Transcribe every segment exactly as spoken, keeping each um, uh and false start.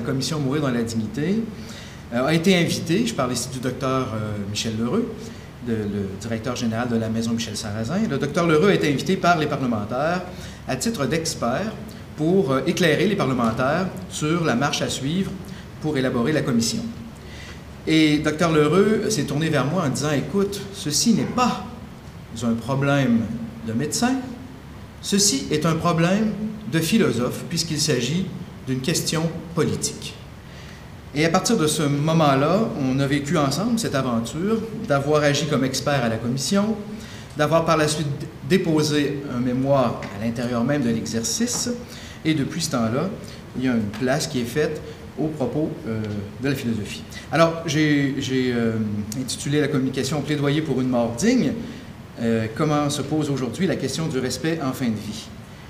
commission Mourir dans la dignité euh, a été invité, je parle ici du docteur euh, Michel Lheureux, de, le directeur général de la Maison Michel Sarrazin. Le docteur Lheureux a été invité par les parlementaires à titre d'expert pour euh, éclairer les parlementaires sur la marche à suivre pour élaborer la commission. Et docteur Lheureux s'est tourné vers moi en disant « Écoute, ceci n'est pas un problème de médecin, ceci est un problème de philosophe, puisqu'il s'agit d'une question politique. » Et à partir de ce moment-là, on a vécu ensemble cette aventure, d'avoir agi comme expert à la commission, d'avoir par la suite déposé un mémoire à l'intérieur même de l'exercice, et depuis ce temps-là, il y a une place qui est faite au propos euh, de la philosophie. Alors, j'ai euh, intitulé la communication « Plaidoyer pour une mort digne euh, ». Comment se pose aujourd'hui la question du respect en fin de vie?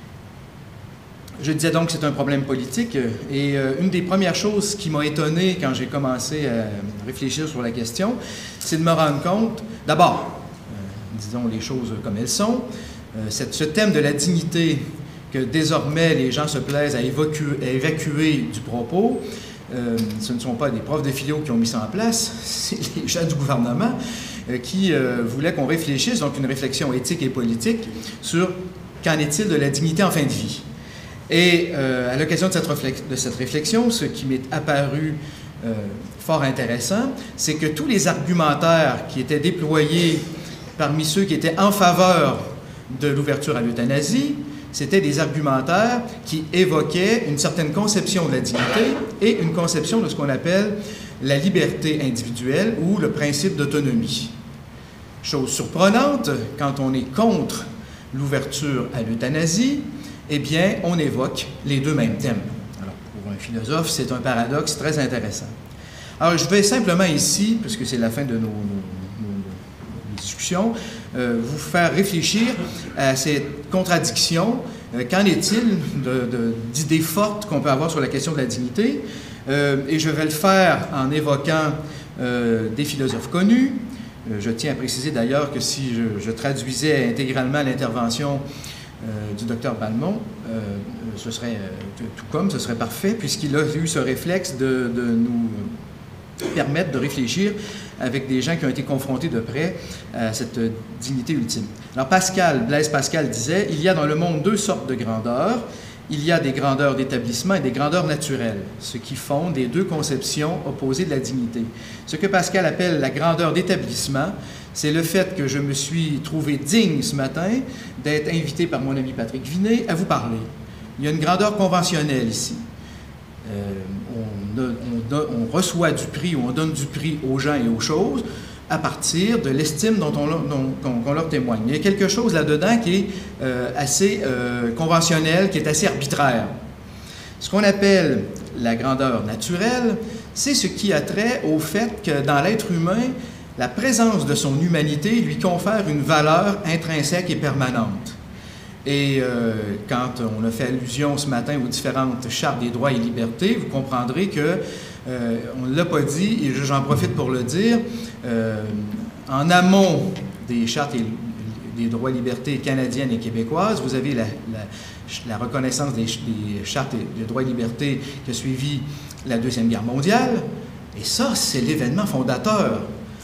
Je disais donc que c'est un problème politique, et euh, une des premières choses qui m'a étonné quand j'ai commencé à réfléchir sur la question, c'est de me rendre compte, d'abord, euh, disons les choses comme elles sont, euh, cette, ce thème de la dignité que désormais les gens se plaisent à évacuer, à évacuer du propos, euh, ce ne sont pas des profs de philo qui ont mis ça en place, c'est les gens du gouvernement euh, qui euh, voulaient qu'on réfléchisse, donc une réflexion éthique et politique, sur qu'en est-il de la dignité en fin de vie. Et euh, à l'occasion de, de cette réflexion, ce qui m'est apparu euh, fort intéressant, c'est que tous les argumentaires qui étaient déployés parmi ceux qui étaient en faveur de l'ouverture à l'euthanasie, c'était des argumentaires qui évoquaient une certaine conception de la dignité et une conception de ce qu'on appelle la liberté individuelle ou le principe d'autonomie. Chose surprenante, quand on est contre l'ouverture à l'euthanasie, eh bien, on évoque les deux mêmes thèmes. Alors, pour un philosophe, c'est un paradoxe très intéressant. Alors, je vais simplement ici, puisque c'est la fin de nos, nos, nos, nos discussions, euh, vous faire réfléchir à cette contradiction. Euh, qu'en est-il d'idées fortes qu'on peut avoir sur la question de la dignité? Euh, et je vais le faire en évoquant euh, des philosophes connus. Euh, je tiens à préciser d'ailleurs que si je, je traduisais intégralement l'intervention Euh, du docteur Balmont, euh, ce serait euh, tout comme, ce serait parfait, puisqu'il a eu ce réflexe de, de nous permettre de réfléchir avec des gens qui ont été confrontés de près à cette dignité ultime. Alors Pascal, Blaise Pascal disait, il y a dans le monde deux sortes de grandeurs. Il y a des grandeurs d'établissement et des grandeurs naturelles, ce qui fonde les deux conceptions opposées de la dignité. Ce que Pascal appelle la grandeur d'établissement, c'est le fait que je me suis trouvé digne ce matin d'être invité par mon ami Patrick Vinet à vous parler. Il y a une grandeur conventionnelle ici. Euh, on, on, on reçoit du prix ou on donne du prix aux gens et aux choses à partir de l'estime dont on, dont, qu'on, qu'on leur témoigne. Il y a quelque chose là-dedans qui est euh, assez euh, conventionnel, qui est assez arbitraire. Ce qu'on appelle la grandeur naturelle, c'est ce qui a trait au fait que dans l'être humain, la présence de son humanité lui confère une valeur intrinsèque et permanente. Et euh, quand on a fait allusion ce matin aux différentes chartes des droits et libertés, vous comprendrez que euh, on ne l'a pas dit, et j'en profite pour le dire, euh, en amont des chartes et des droits et libertés canadiennes et québécoises, vous avez la, la, la reconnaissance des, des chartes et des droits et libertés qui a suivi la Deuxième Guerre mondiale, et ça, c'est l'événement fondateur.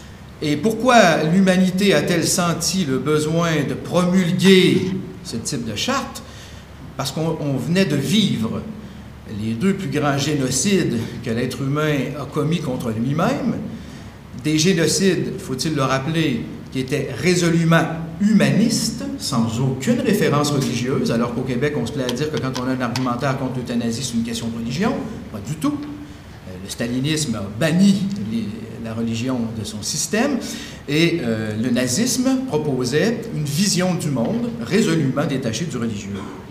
Et pourquoi l'humanité a-t-elle senti le besoin de promulguer ce type de charte? Parce qu'on venait de vivre les deux plus grands génocides que l'être humain a commis contre lui-même, des génocides, faut-il le rappeler, qui étaient résolument humanistes, sans aucune référence religieuse, alors qu'au Québec, on se plaît à dire que quand on a un argumentaire contre l'euthanasie, c'est une question de religion. Pas du tout. Le stalinisme a banni les, la religion de son système, et euh, le nazisme proposait une vision du monde résolument détachée du religieux.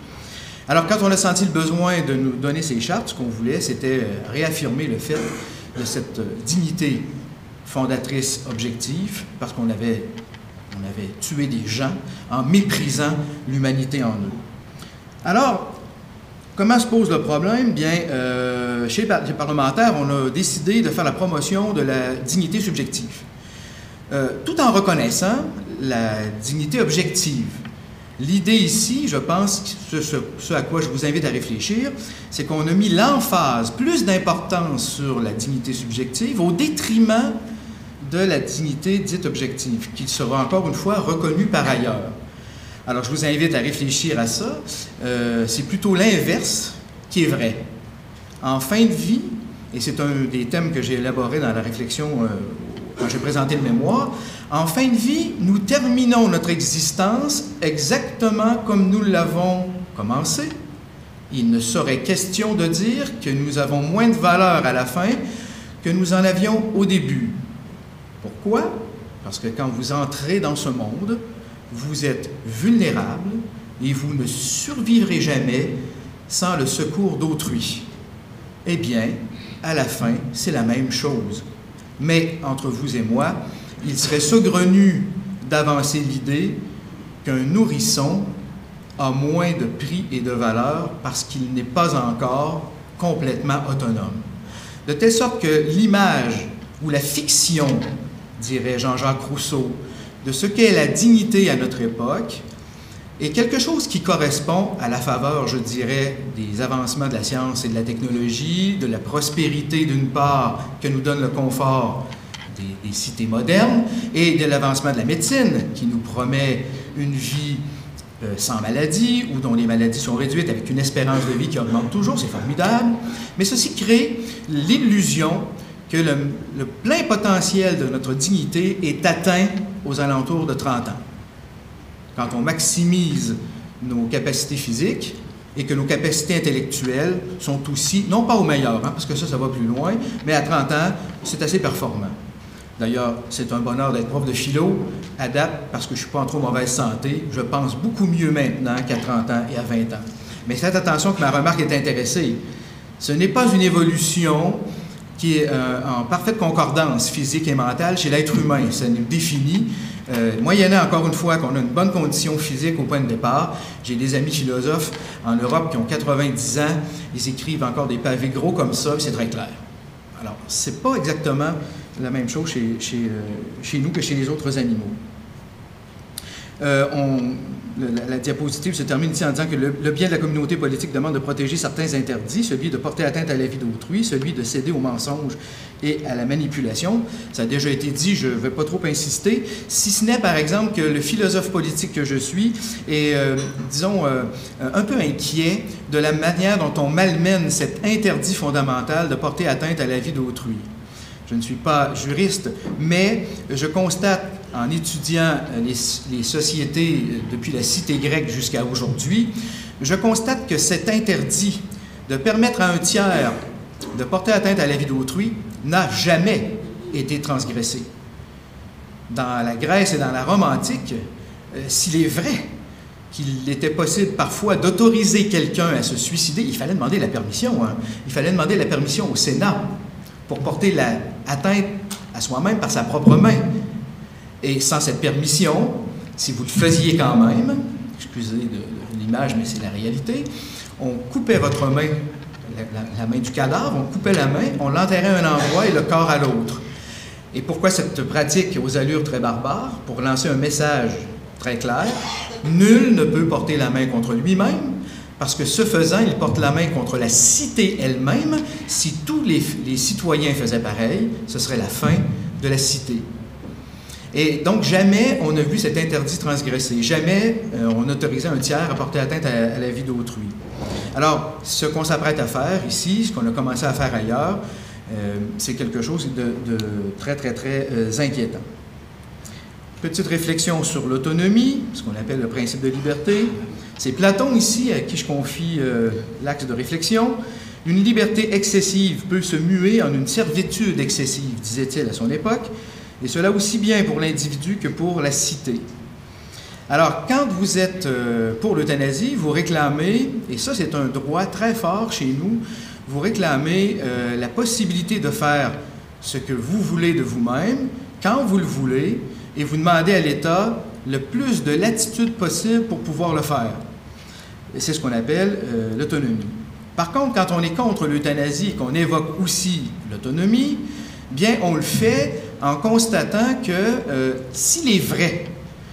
Alors, quand on a senti le besoin de nous donner ces chartes, ce qu'on voulait, c'était réaffirmer le fait de cette dignité fondatrice objective, parce qu'on avait, on avait tué des gens en méprisant l'humanité en eux. Alors, comment se pose le problème? Bien, euh, chez les parlementaires, on a décidé de faire la promotion de la dignité subjective, euh, tout en reconnaissant la dignité objective. L'idée ici, je pense, ce, ce, ce à quoi je vous invite à réfléchir, c'est qu'on a mis l'emphase, plus d'importance sur la dignité subjective au détriment de la dignité dite objective, qui sera encore une fois reconnue par ailleurs. Alors, je vous invite à réfléchir à ça. Euh, c'est plutôt l'inverse qui est vrai. En fin de vie, et c'est un des thèmes que j'ai élaboré dans la réflexion euh, quand j'ai présenté le mémoire, en fin de vie, nous terminons notre existence exactement comme nous l'avons commencé. Il ne serait question de dire que nous avons moins de valeur à la fin que nous en avions au début. Pourquoi? Parce que quand vous entrez dans ce monde, vous êtes vulnérable et vous ne survivrez jamais sans le secours d'autrui. Eh bien, à la fin, c'est la même chose. Mais entre vous et moi, il serait saugrenu d'avancer l'idée qu'un nourrisson a moins de prix et de valeur parce qu'il n'est pas encore complètement autonome. De telle sorte que l'image ou la fiction, dirait Jean-Jacques Rousseau, de ce qu'est la dignité à notre époque est quelque chose qui correspond à la faveur, je dirais, des avancements de la science et de la technologie, de la prospérité d'une part que nous donne le confort des, des cités modernes et de l'avancement de la médecine qui nous promet une vie euh, sans maladie ou dont les maladies sont réduites avec une espérance de vie qui augmente toujours, c'est formidable. Mais ceci crée l'illusion que le, le plein potentiel de notre dignité est atteint aux alentours de trente ans. Quand on maximise nos capacités physiques et que nos capacités intellectuelles sont aussi, non pas au meilleur, hein, parce que ça, ça va plus loin, mais à trente ans, c'est assez performant. D'ailleurs, c'est un bonheur d'être prof de philo à date, parce que je ne suis pas en trop mauvaise santé. Je pense beaucoup mieux maintenant qu'à trente ans et à vingt ans. Mais faites attention que ma remarque est intéressée. Ce n'est pas une évolution qui est euh, en parfaite concordance physique et mentale chez l'être humain. Ça nous définit, euh, moyennant encore une fois qu'on a une bonne condition physique au point de départ. J'ai des amis philosophes en Europe qui ont quatre-vingt-dix ans, ils écrivent encore des pavés gros comme ça, c'est très clair. Alors, c'est pas exactement la même chose chez, chez, euh, chez nous que chez les autres animaux. Euh, on, la, la diapositive se termine ici en disant que le, le bien de la communauté politique demande de protéger certains interdits, celui de porter atteinte à la vie d'autrui, celui de céder aux mensonges et à la manipulation. Ça a déjà été dit, je ne vais pas trop insister, si ce n'est par exemple que le philosophe politique que je suis est, euh, disons, euh, un peu inquiet de la manière dont on malmène cet interdit fondamental de porter atteinte à la vie d'autrui. Je ne suis pas juriste, mais je constate, en étudiant les, les sociétés depuis la cité grecque jusqu'à aujourd'hui, je constate que cet interdit de permettre à un tiers de porter atteinte à la vie d'autrui n'a jamais été transgressé. Dans la Grèce et dans la Rome antique, euh, s'il est vrai qu'il était possible parfois d'autoriser quelqu'un à se suicider, il fallait demander la permission. Hein. Il fallait demander la permission au Sénat pour porter la atteinte à soi-même par sa propre main. Et sans cette permission, si vous le faisiez quand même, excusez de, de l'image, mais c'est la réalité, on coupait votre main, la, la, la main du cadavre, on coupait la main, on l'enterrait à un endroit et le corps à l'autre. Et pourquoi cette pratique aux allures très barbares? Pour lancer un message très clair, nul ne peut porter la main contre lui-même, parce que ce faisant, il porte la main contre la cité elle-même. Si tous les, les citoyens faisaient pareil, ce serait la fin de la cité. Et donc, jamais on n'a vu cet interdit transgressé. Jamais euh, on autorisait un tiers à porter atteinte à, à la vie d'autrui. Alors, ce qu'on s'apprête à faire ici, ce qu'on a commencé à faire ailleurs, euh, c'est quelque chose de, de très, très, très euh, inquiétant. Petite réflexion sur l'autonomie, ce qu'on appelle le principe de liberté. C'est Platon ici, à qui je confie euh, l'axe de réflexion. Une liberté excessive peut se muer en une servitude excessive, disait-il à son époque, et cela aussi bien pour l'individu que pour la cité. Alors, quand vous êtes euh, pour l'euthanasie, vous réclamez, et ça c'est un droit très fort chez nous, vous réclamez euh, la possibilité de faire ce que vous voulez de vous-même, quand vous le voulez, et vous demandez à l'État le plus de latitude possible pour pouvoir le faire. C'est ce qu'on appelle euh, l'autonomie. Par contre, quand on est contre l'euthanasie et qu'on évoque aussi l'autonomie, bien, on le fait en constatant que euh, s'il est vrai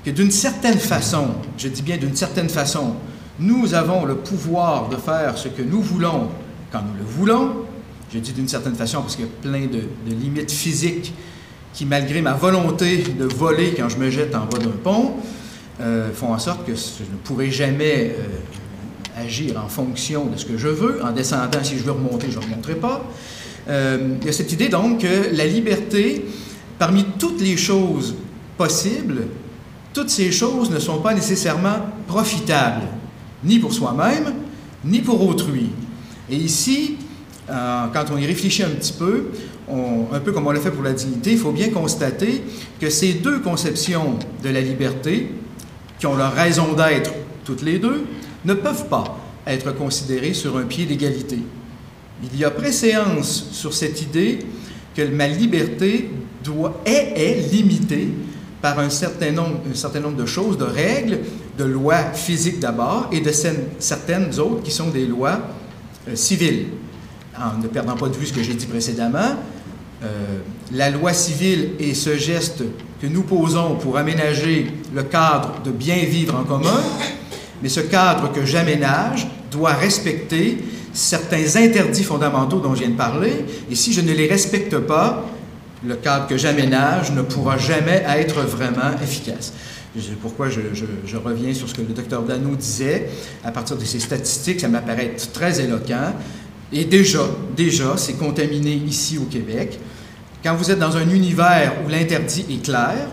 que d'une certaine façon, je dis bien d'une certaine façon, nous avons le pouvoir de faire ce que nous voulons quand nous le voulons. Je dis d'une certaine façon parce qu'il y a plein de, de limites physiques qui, malgré ma volonté de voler quand je me jette en bas d'un pont, euh, font en sorte que je ne pourrai jamais euh, agir en fonction de ce que je veux. En descendant, si je veux remonter, je ne remonterai pas. Euh, il y a cette idée donc que la liberté, parmi toutes les choses possibles, toutes ces choses ne sont pas nécessairement profitables, ni pour soi-même, ni pour autrui. Et ici, euh, quand on y réfléchit un petit peu, on, un peu comme on l'a fait pour la dignité, il faut bien constater que ces deux conceptions de la liberté, qui ont leur raison d'être toutes les deux, ne peuvent pas être considérées sur un pied d'égalité. Il y a préséance sur cette idée que ma liberté doit, est, est limitée par un certain, nombre, un certain nombre de choses, de règles, de lois physiques d'abord, et de certaines autres qui sont des lois euh, civiles. En ne perdant pas de vue ce que j'ai dit précédemment, euh, la loi civile est ce geste que nous posons pour aménager le cadre de bien vivre en commun, mais ce cadre que j'aménage doit respecter certains interdits fondamentaux dont je viens de parler, et si je ne les respecte pas, le cadre que j'aménage ne pourra jamais être vraiment efficace. C'est pourquoi je, je, je reviens sur ce que le docteur Dano disait. À partir de ces statistiques, ça m'apparaît très éloquent. Et déjà, déjà, c'est contaminé ici au Québec. Quand vous êtes dans un univers où l'interdit est clair,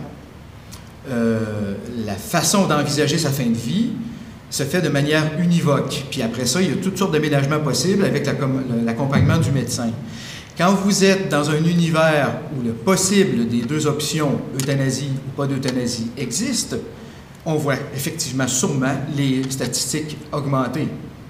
euh, la façon d'envisager sa fin de vie se fait de manière univoque. Puis après ça, il y a toutes sortes d'aménagements possibles avec l'accompagnement du médecin. Quand vous êtes dans un univers où le possible des deux options, euthanasie ou pas d'euthanasie, existe, on voit effectivement sûrement les statistiques augmenter.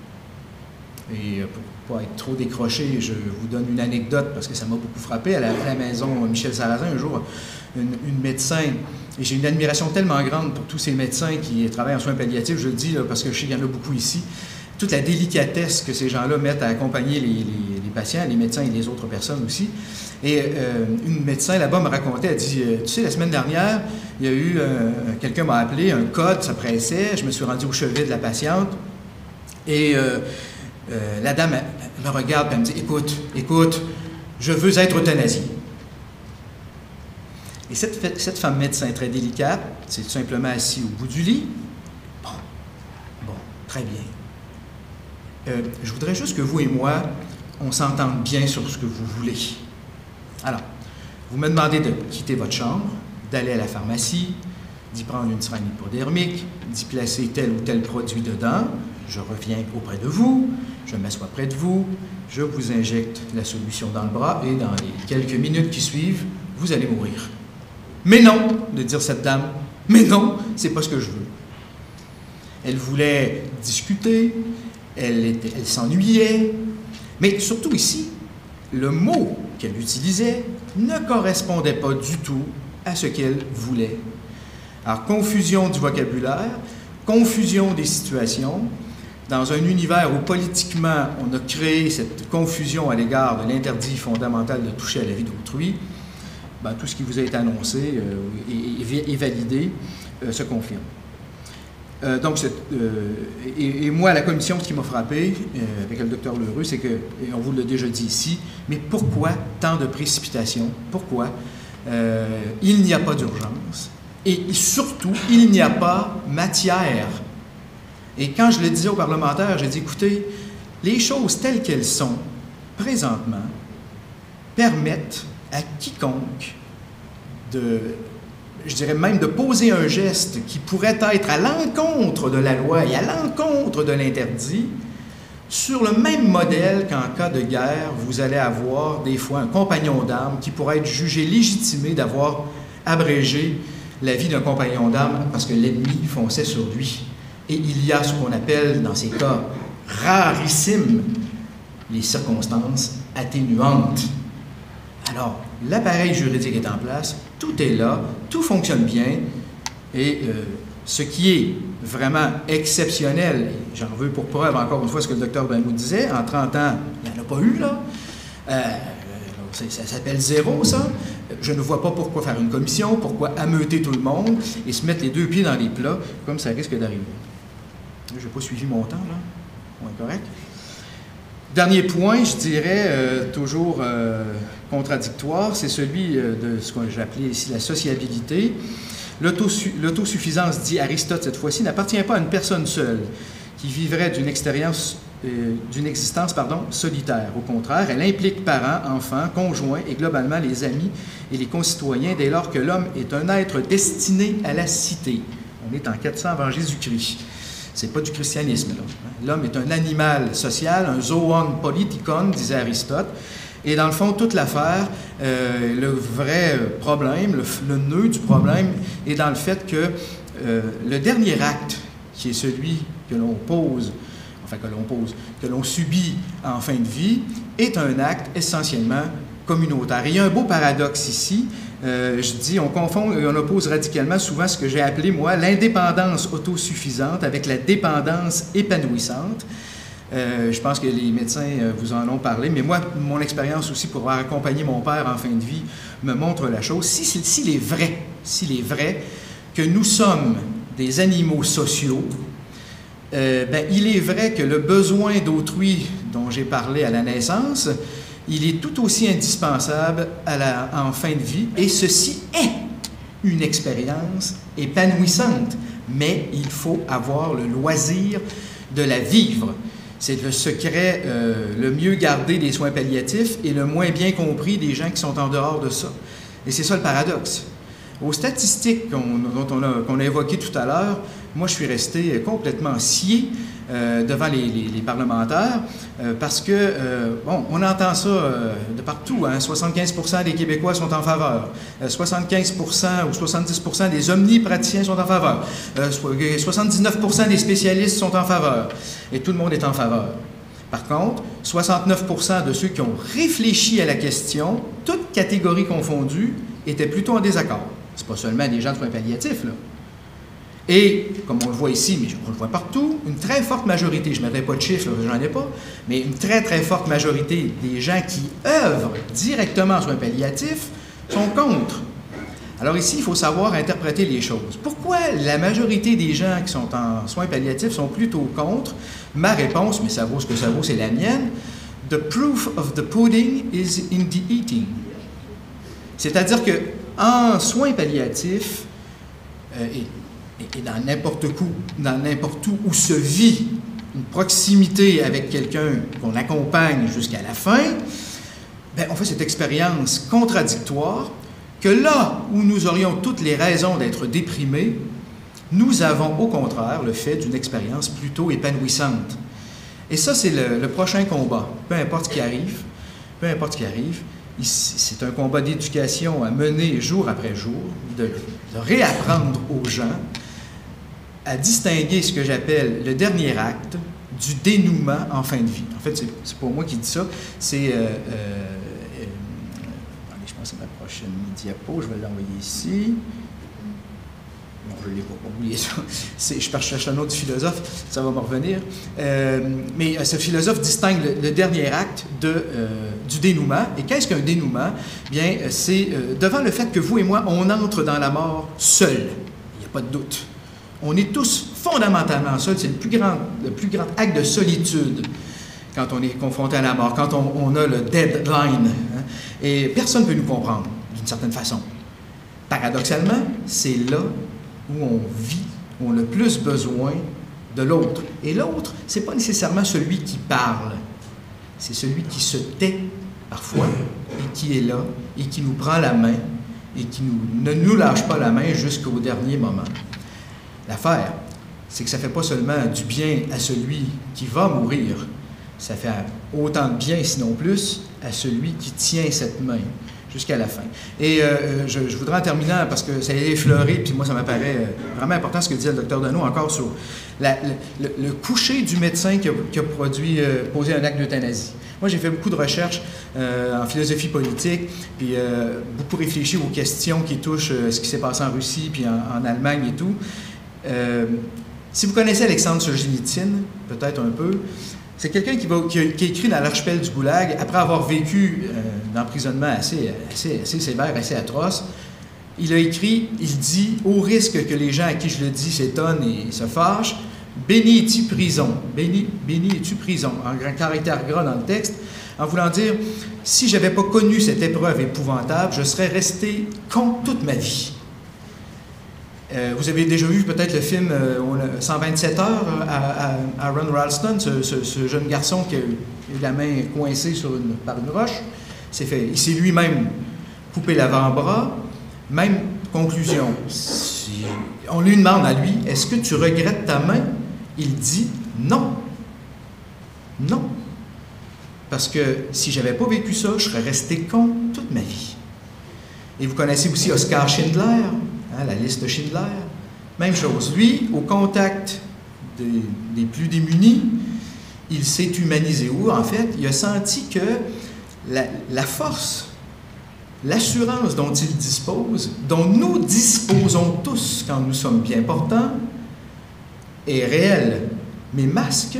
Et pour ne pas être trop décroché, je vous donne une anecdote parce que ça m'a beaucoup frappé. À la, à la maison Michel Sarrazin, un jour, une, une médecin, et j'ai une admiration tellement grande pour tous ces médecins qui travaillent en soins palliatifs, je le dis là, parce que je sais qu'il y en a beaucoup ici, toute la délicatesse que ces gens-là mettent à accompagner les, les, les patients, les médecins et les autres personnes aussi. Et euh, une médecin là-bas me racontait, elle dit, tu sais, la semaine dernière, il y a eu, euh, quelqu'un m'a appelé, un code, ça pressait, je me suis rendu au chevet de la patiente, et euh, euh, la dame elle me regarde et elle me dit, écoute, écoute, je veux être euthanasiée. Et cette, cette femme médecin très délicate, c'est tout simplement assise au bout du lit. Bon, bon, très bien. Euh, je voudrais juste que vous et moi, on s'entende bien sur ce que vous voulez. Alors, vous me demandez de quitter votre chambre, d'aller à la pharmacie, d'y prendre une seringue hypodermique, d'y placer tel ou tel produit dedans. Je reviens auprès de vous, je m'assois près de vous, je vous injecte la solution dans le bras et dans les quelques minutes qui suivent, vous allez mourir. Mais non, de dire cette dame, mais non, c'est pas ce que je veux. Elle voulait discuter, elle, était, elle s'ennuyait, mais surtout ici, le mot qu'elle utilisait ne correspondait pas du tout à ce qu'elle voulait. Alors, confusion du vocabulaire, confusion des situations, dans un univers où politiquement on a créé cette confusion à l'égard de l'interdit fondamental de toucher à la vie d'autrui, ben, tout ce qui vous a été annoncé euh, et, et, et validé euh, se confirme. Euh, donc, euh, et, et moi, la commission, ce qui m'a frappé euh, avec le docteur L'Heureux, c'est que, et on vous l'a déjà dit ici, mais pourquoi tant de précipitation? Pourquoi? Euh, il n'y a pas d'urgence. Et surtout, il n'y a pas matière. Et quand je le disais aux parlementaires, j'ai dit, écoutez, les choses telles qu'elles sont, présentement, permettent à quiconque de, je dirais même de poser un geste qui pourrait être à l'encontre de la loi et à l'encontre de l'interdit, sur le même modèle qu'en cas de guerre, vous allez avoir des fois un compagnon d'armes qui pourrait être jugé légitimé d'avoir abrégé la vie d'un compagnon d'armes parce que l'ennemi fonçait sur lui. Et il y a ce qu'on appelle, dans ces cas rarissimes, les circonstances atténuantes. Alors, l'appareil juridique est en place, tout est là, tout fonctionne bien, et euh, ce qui est vraiment exceptionnel, et j'en veux pour preuve encore une fois ce que le docteur Dano disait, en trente ans, il n'y en a pas eu, là. Euh, ça, ça s'appelle zéro, ça. Je ne vois pas pourquoi faire une commission, pourquoi ameuter tout le monde et se mettre les deux pieds dans les plats, comme ça risque d'arriver. Je n'ai pas suivi mon temps, là. Point correct. Dernier point, je dirais, euh, toujours euh, contradictoire, c'est celui euh, de ce que j'appelais ici la sociabilité. L'autosuffisance, dit Aristote cette fois-ci, n'appartient pas à une personne seule qui vivrait d'une expérience, euh, d'une existence, pardon, solitaire. Au contraire, elle implique parents, enfants, conjoints et globalement les amis et les concitoyens dès lors que l'homme est un être destiné à la cité. On est en quatre cents avant Jésus-Christ. C'est pas du christianisme, là. L'homme est un animal social, un zoon politikon, disait Aristote. Et dans le fond, toute l'affaire, euh, le vrai problème, le, le nœud du problème est dans le fait que euh, le dernier acte, qui est celui que l'on pose, enfin que l'on pose, que l'on subit en fin de vie, est un acte essentiellement communautaire. Et il y a un beau paradoxe ici. Euh, je dis, on confond et on oppose radicalement souvent ce que j'ai appelé, moi, l'indépendance autosuffisante avec la dépendance épanouissante. Euh, je pense que les médecins euh, vous en ont parlé, mais moi, mon expérience aussi pour avoir accompagné mon père en fin de vie me montre la chose. Si, si, s'il est vrai, s'il est vrai que nous sommes des animaux sociaux, euh, ben, il est vrai que le besoin d'autrui dont j'ai parlé à la naissance, il est tout aussi indispensable à la, en fin de vie, et ceci est une expérience épanouissante, mais il faut avoir le loisir de la vivre. C'est le secret euh, le mieux gardé des soins palliatifs et le moins bien compris des gens qui sont en dehors de ça. Et c'est ça le paradoxe. Aux statistiques qu'on, dont on a, qu'on a évoquées tout à l'heure, moi je suis resté complètement scié euh, devant les, les, les parlementaires euh, parce que, euh, bon, on entend ça euh, de partout, hein, soixante-quinze pour cent des Québécois sont en faveur, euh, soixante-quinze pour cent ou soixante-dix pour cent des omnipraticiens sont en faveur, euh, soixante-dix-neuf pour cent des spécialistes sont en faveur, et tout le monde est en faveur. Par contre, soixante-neuf pour cent de ceux qui ont réfléchi à la question, toutes catégories confondues, étaient plutôt en désaccord. C'est pas seulement des gens de soins palliatifs, là. Et, comme on le voit ici, mais on le voit partout, une très forte majorité, je ne mettrai pas de chiffres, j'en ai pas, mais une très, très forte majorité des gens qui œuvrent directement en soins palliatifs sont contre. Alors ici, il faut savoir interpréter les choses. Pourquoi la majorité des gens qui sont en soins palliatifs sont plutôt contre? Ma réponse, mais ça vaut ce que ça vaut, c'est la mienne. The proof of the pudding is in the eating. C'est-à-dire qu'en soins palliatifs, euh, et et dans n'importe où, dans n'importe où où se vit une proximité avec quelqu'un qu'on accompagne jusqu'à la fin, bien, on fait cette expérience contradictoire que là où nous aurions toutes les raisons d'être déprimés, nous avons au contraire le fait d'une expérience plutôt épanouissante. Et ça, c'est le, le prochain combat. Peu importe ce qui arrive, peu importe ce qui arrive, c'est un combat d'éducation à mener jour après jour, de, de réapprendre aux gens à distinguer ce que j'appelle le dernier acte du dénouement en fin de vie. En fait, c'est pas moi qui dis ça, c'est... Euh, euh, euh, attendez, je pense que c'est ma prochaine diapo, je vais l'envoyer ici. Non, je ne l'ai pas, oublié ça. Je cherche un autre philosophe, ça va me revenir. Euh, mais euh, ce philosophe distingue le, le dernier acte de, euh, du dénouement. Et qu'est-ce qu'un dénouement? Bien, c'est euh, devant le fait que vous et moi, on entre dans la mort seul. Il n'y a pas de doute. On est tous fondamentalement seuls. C'est le plus grand, le plus grand acte de solitude quand on est confronté à la mort, quand on, on a le deadline. Hein? Et personne ne peut nous comprendre, d'une certaine façon. Paradoxalement, c'est là où on vit, où on a le plus besoin de l'autre. Et l'autre, ce n'est pas nécessairement celui qui parle, c'est celui qui se tait parfois et qui est là et qui nous prend la main et qui nous, ne nous lâche pas la main jusqu'au dernier moment. L'affaire, c'est que ça ne fait pas seulement du bien à celui qui va mourir, ça fait autant de bien, sinon plus, à celui qui tient cette main jusqu'à la fin. Et euh, je, je voudrais en terminant, parce que ça a effleuré, puis moi ça m'apparaît vraiment important ce que disait le docteur Deneau encore sur la, le, le, le coucher du médecin qui a, qui a produit, euh, posé un acte d'euthanasie. Moi j'ai fait beaucoup de recherches euh, en philosophie politique, puis euh, beaucoup réfléchi aux questions qui touchent euh, ce qui s'est passé en Russie, puis en, en Allemagne et tout. Euh, si vous connaissez Alexandre Solzhenitsyn, peut-être un peu, C'est quelqu'un qui, qui, a, qui a écrit dans l'archipel du Goulag, après avoir vécu euh, d'emprisonnement assez, assez, assez sévère, assez atroce. Il a écrit, il dit, au risque que les gens à qui je le dis s'étonnent et se fâchent, « Béni es-tu prison, béni, béni es-tu prison », en grand caractère gras dans le texte, en voulant dire, si je n'avais pas connu cette épreuve épouvantable, je serais resté con toute ma vie. Euh, vous avez déjà vu peut-être le film euh, cent vingt-sept heures à, à, à Ron Ralston, ce, ce, ce jeune garçon qui a eu la main coincée sur une, par une roche. C'est fait. Il s'est lui-même coupé l'avant-bras. Même conclusion. Si on lui demande à lui, est-ce que tu regrettes ta main? Il dit non. Non. Parce que si je n'avais pas vécu ça, je serais resté con toute ma vie. Et vous connaissez aussi Oscar Schindler, hein, la liste de Schindler. Même chose. Lui, au contact des, des plus démunis, il s'est humanisé. Ou en fait, il a senti que la, la force, l'assurance dont il dispose, dont nous disposons tous quand nous sommes bien portants, est réelle, mais masque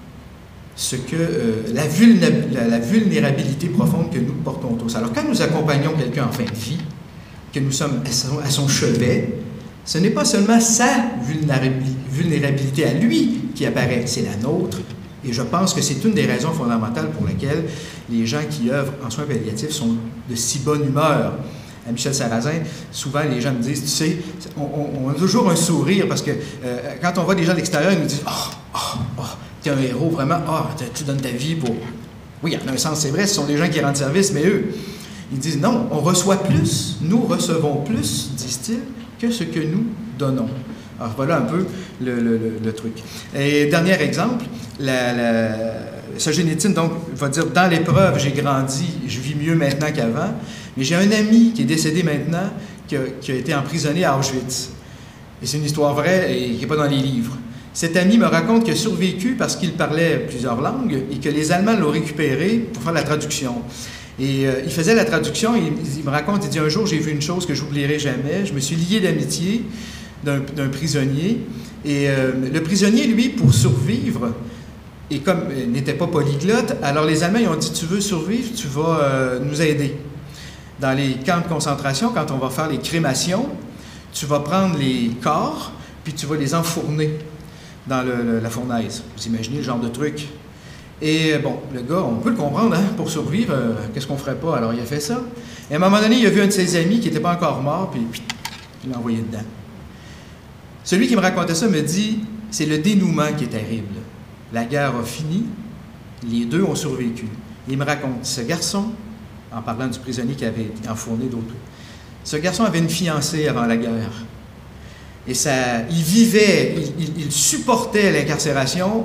ce que euh, la, la, la vulnérabilité profonde que nous portons tous. Alors, quand nous accompagnons quelqu'un en fin de vie, que nous sommes à son, à son chevet, ce n'est pas seulement sa vulnérabilité à lui qui apparaît, c'est la nôtre. Et je pense que c'est une des raisons fondamentales pour lesquelles les gens qui œuvrent en soins palliatifs sont de si bonne humeur. À Michel Sarrazin, souvent les gens me disent, tu sais, on, on, on a toujours un sourire parce que euh, quand on voit des gens de l'extérieur, ils nous disent, oh, oh, oh, t'es un héros, vraiment, oh, tu donnes ta vie pour... Oui, en un sens, c'est vrai, ce sont des gens qui rendent service, mais eux, ils disent, non, on reçoit plus, nous recevons plus, disent-ils, que ce que nous donnons. Alors voilà un peu le, le, le, le truc. Et dernier exemple, la, la, Solzhenitsyn donc va dire, dans l'épreuve, j'ai grandi, je vis mieux maintenant qu'avant, mais j'ai un ami qui est décédé maintenant, qui a, qui a été emprisonné à Auschwitz. Et c'est une histoire vraie et qui n'est pas dans les livres. Cet ami me raconte qu'il a survécu parce qu'il parlait plusieurs langues et que les Allemands l'ont récupéré pour faire la traduction. Et euh, il faisait la traduction et il, il me raconte, il dit, un jour, j'ai vu une chose que je n'oublierai jamais, je me suis lié d'amitié d'un prisonnier. Et euh, le prisonnier, lui, pour survivre, et comme euh, n'était pas polyglotte, alors les Allemands ils ont dit, tu veux survivre, tu vas euh, nous aider. Dans les camps de concentration, quand on va faire les crémations, tu vas prendre les corps, puis tu vas les enfourner dans le, le, la fournaise. Vous imaginez le genre de truc. Et bon, le gars, on peut le comprendre, hein, pour survivre, euh, qu'est-ce qu'on ferait pas? Alors il a fait ça. Et à un moment donné, il a vu un de ses amis qui n'était pas encore mort, puis, puis il l'a envoyé dedans. Celui qui me racontait ça me dit, c'est le dénouement qui est terrible. La guerre a fini, les deux ont survécu. Il me raconte, ce garçon, en parlant du prisonnier qui avait été enfourné d'autres, ce garçon avait une fiancée avant la guerre. Et ça, il vivait, il, il, il supportait l'incarcération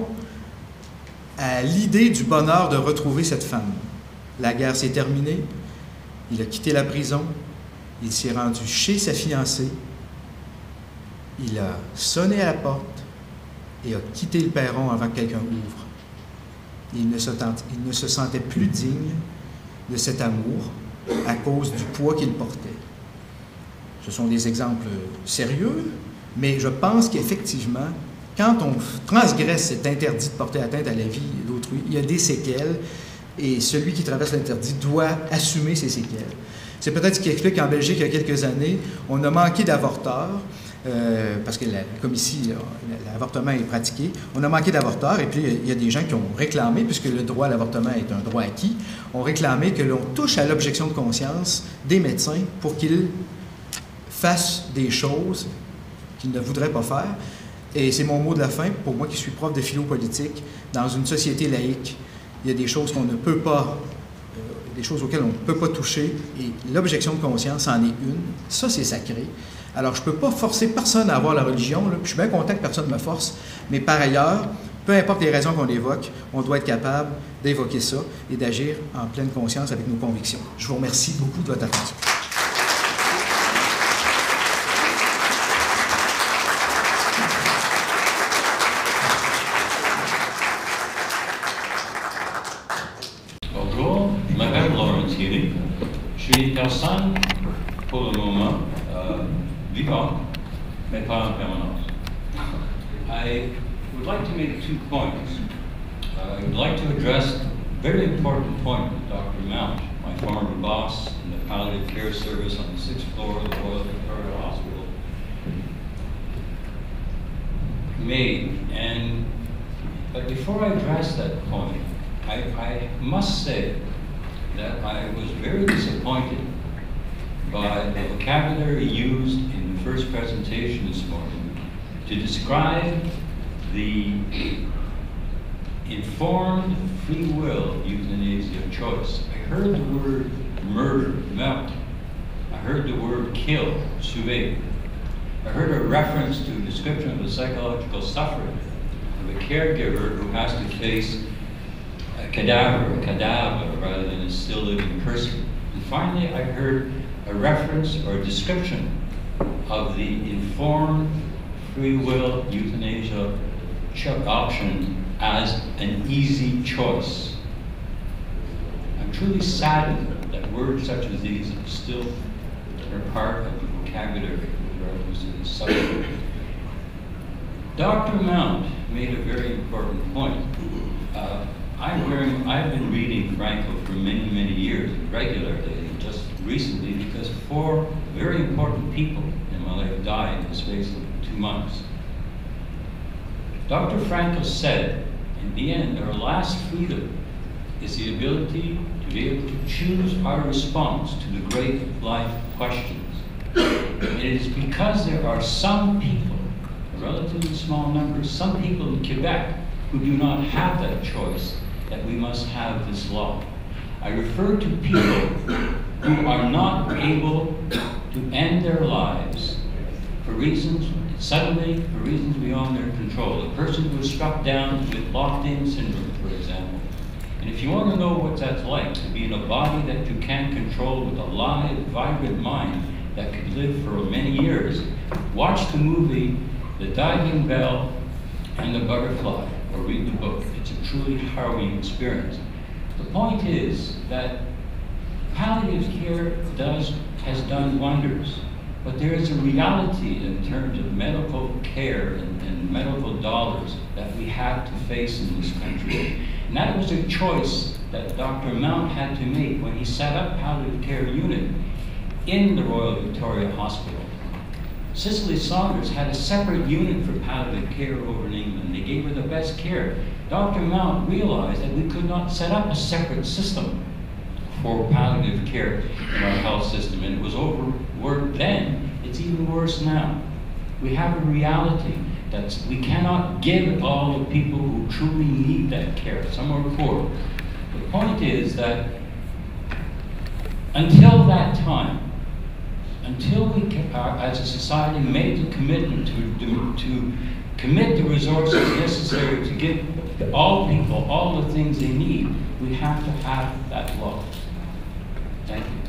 à l'idée du bonheur de retrouver cette femme. La guerre s'est terminée, il a quitté la prison, il s'est rendu chez sa fiancée, il a sonné à la porte et a quitté le perron avant que quelqu'un ouvre. Il ne, se tente, il ne se sentait plus digne de cet amour à cause du poids qu'il portait. Ce sont des exemples sérieux, mais je pense qu'effectivement, quand on transgresse cet interdit de porter atteinte à la vie d'autrui, il y a des séquelles et celui qui traverse l'interdit doit assumer ces séquelles. C'est peut-être ce qui explique qu'en Belgique, il y a quelques années, on a manqué d'avorteurs, euh, parce que, la, comme ici, l'avortement est pratiqué, on a manqué d'avorteurs, et puis il y a des gens qui ont réclamé, puisque le droit à l'avortement est un droit acquis, ont réclamé que l'on touche à l'objection de conscience des médecins pour qu'ils fassent des choses qu'ils ne voudraient pas faire. Et c'est mon mot de la fin, pour moi qui suis prof de philo politique, dans une société laïque, il y a des choses qu'on ne peut pas, euh, des choses auxquelles on ne peut pas toucher, et l'objection de conscience en est une. Ça, c'est sacré. Alors, je ne peux pas forcer personne à avoir la religion, là, puis je suis bien content que personne ne me force, mais par ailleurs, peu importe les raisons qu'on évoque, on doit être capable d'évoquer ça et d'agir en pleine conscience avec nos convictions. Je vous remercie beaucoup de votre attention. Je suis personne, pour le moment, euh, vivant, mais pas en permanence. I would like to make two points. Uh, I'd like to address a very important point with Doctor Mount, my former boss in the palliative care service on the sixth floor of the Royal Victoria Hospital, made. And but before I address that point, I, I must say that I was very disappointed by the vocabulary used in the first presentation this morning to describe the informed free will euthanasia choice. I heard the word murder, meurtre. I heard the word kill, tuer. I heard a reference to a description of the psychological suffering of a caregiver who has to face a cadaver, a cadaver, rather than a still living person. And finally, I heard a reference or a description of the informed free will euthanasia option as an easy choice. I'm truly saddened that words such as these still are part of the vocabulary with reference to this subject. Doctor Mount made a very important point. Uh, I'm wearing, I've been reading Franco for many, many years, regularly, just recently, because four very important people in my life died in the space of two months. Doctor Franco said, in the end, our last freedom is the ability to be able to choose our response to the great life questions. And it is because there are some people, a relatively small number, some people in Quebec who do not have that choice, that we must have this law. I refer to people who are not able to end their lives for reasons, suddenly, for reasons beyond their control. A person who is struck down with locked-in syndrome, for example. And if you want to know what that's like, to be in a body that you can't control with a live, vibrant mind that could live for many years, watch the movie The Diving Bell and the Butterfly, or read the book. It's a truly harrowing experience. The point is that palliative care does, has done wonders, but there is a reality in terms of medical care and, and medical dollars that we have to face in this country. And that was a choice that Doctor Mount had to make when he set up palliative care unit in the Royal Victoria Hospital. Cicely Saunders had a separate unit for palliative care over in England. They gave her the best care. Doctor Mount realized that we could not set up a separate system for palliative care in our health system, and it was overworked then. It's even worse now. We have a reality that we cannot give all the people who truly need that care. Some are poor. The point is that until that time, until we, uh, as a society, made the commitment to, to, to commit the resources necessary to give all people all the things they need, we have to have that law. Thank you.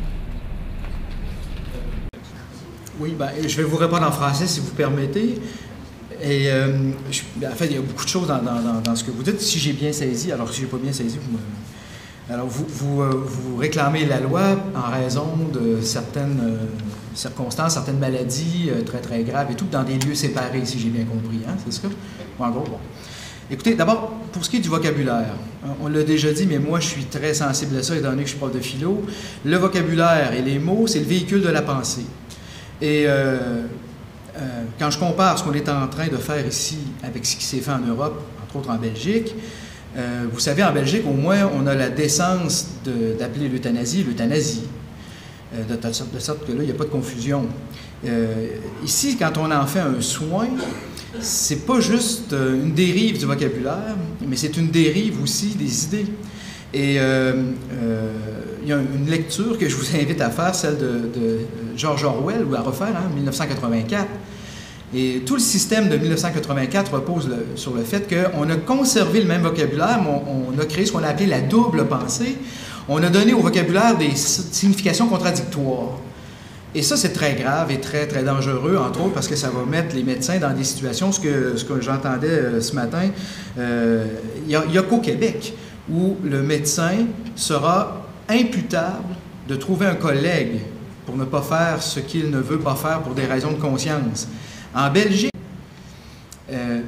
Oui, ben, je vais vous répondre en français si vous permettez. Et euh, je, en fait, il y a beaucoup de choses dans, dans, dans ce que vous dites. Si j'ai bien saisi, alors si j'ai pas bien saisi, vous me... Alors, vous, vous, vous réclamez la loi en raison de certaines euh, circonstances, certaines maladies euh, très, très graves et tout, dans des lieux séparés, si j'ai bien compris, hein, c'est ça? En gros, bon. Écoutez, d'abord, pour ce qui est du vocabulaire, on l'a déjà dit, mais moi, je suis très sensible à ça, étant donné que je suis prof de philo. Le vocabulaire et les mots, c'est le véhicule de la pensée. Et euh, euh, quand je compare ce qu'on est en train de faire ici avec ce qui s'est fait en Europe, entre autres en Belgique, Euh, vous savez, en Belgique, au moins, on a la décence d'appeler l'euthanasie l'euthanasie, euh, de, de, de sorte que là, il n'y a pas de confusion. Euh, ici, quand on en fait un soin, c'est pas juste une dérive du vocabulaire, mais c'est une dérive aussi des idées. Et euh, euh, il y a une lecture que je vous invite à faire, celle de, de George Orwell, ou à refaire, hein, mille neuf cent quatre-vingt-quatre. Et tout le système de mille neuf cent quatre-vingt-quatre repose le, sur le fait qu'on a conservé le même vocabulaire, mais on, on a créé ce qu'on a appelé la double pensée. On a donné au vocabulaire des significations contradictoires. Et ça, c'est très grave et très, très dangereux, entre autres, parce que ça va mettre les médecins dans des situations, ce que, ce que j'entendais euh, ce matin, euh, il n'y a, a qu'au Québec, où le médecin sera imputable de trouver un collègue pour ne pas faire ce qu'il ne veut pas faire pour des raisons de conscience. En Belgique, euh,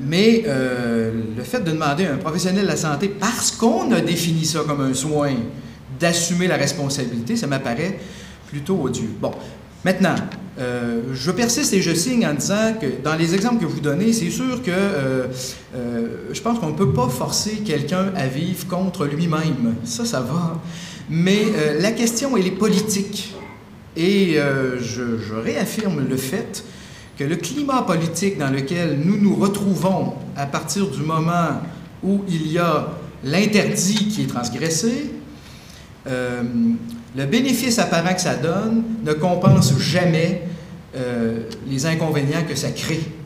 mais euh, le fait de demander à un professionnel de la santé, parce qu'on a défini ça comme un soin, d'assumer la responsabilité, ça m'apparaît plutôt odieux. Bon, maintenant, euh, je persiste et je signe en disant que dans les exemples que vous donnez, c'est sûr que euh, euh, je pense qu'on ne peut pas forcer quelqu'un à vivre contre lui-même. Ça, ça va. Mais euh, la question, elle est politique. Et euh, je, je réaffirme le fait que le climat politique dans lequel nous nous retrouvons à partir du moment où il y a l'interdit qui est transgressé, euh, le bénéfice apparent que ça donne ne compense jamais euh, les inconvénients que ça crée.